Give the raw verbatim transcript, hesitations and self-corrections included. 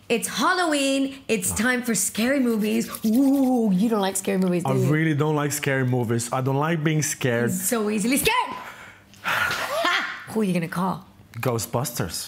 It's Halloween. It's time for scary movies. Ooh, you don't like scary movies, do I you? really don't like scary movies. I don't like being scared. So easily scared. Who are you gonna call? Ghostbusters.